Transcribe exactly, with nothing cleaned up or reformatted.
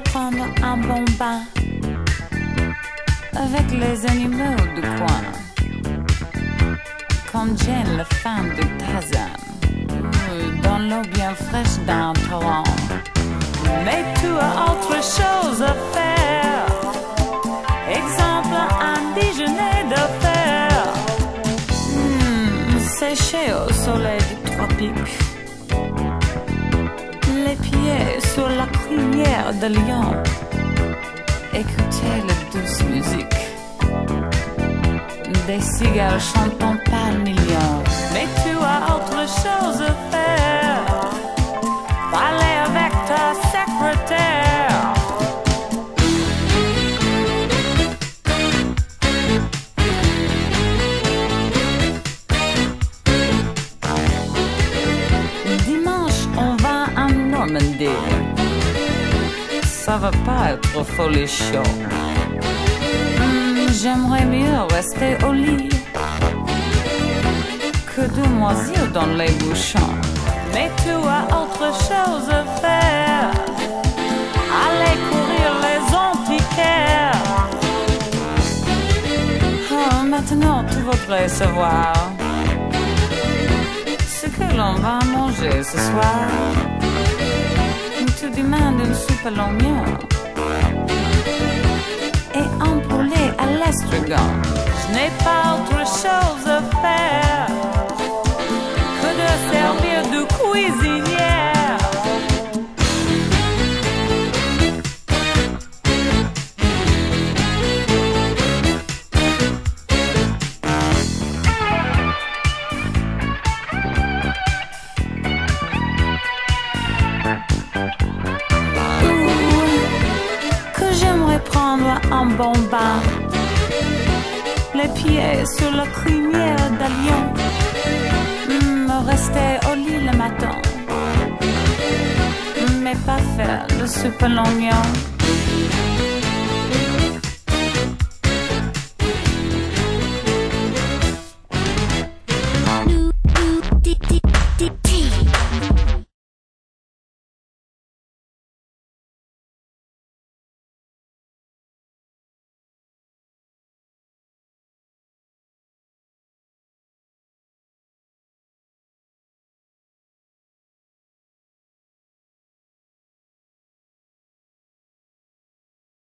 prendre un bon bain avec les animaux du coin. Quand Jane, la femme de Tarzan, dans l'eau bien fraîche d'un torrent. Mais tu as autre chose à faire. Exemple, un déjeuner de fer. Mmh, sécher au soleil du tropique. Les pieds sur la crinière de lion. Écouter la douce musique. Des cigales chantant par millions. Mais tu as autre chose à faire. Parler avec ta secrétaire. Dimanche, on va en Normandie. Ça va pas être folichon. J'aimerais mieux rester au lit que demoiselle dans les bouchons. Mais tu as autre chose à faire. Aller courir les antiquaires. Oh, maintenant tu voudrais savoir ce que l'on va manger ce soir. Tu demandes une soupe à l'oignon et un poulet à l'estragon. Je n'ai pas autre chose à faire que de servir de cuisinière. Prendre un bon bain, les pieds sur la crinière d'un lion, mmh, rester au lit le matin, mais pas faire de soupe à l'oignon.